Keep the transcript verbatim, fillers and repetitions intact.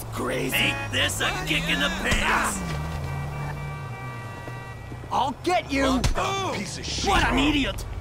crazy? Ain't this a kick in the pants? I'll get you! Oh, piece of shit. What an idiot!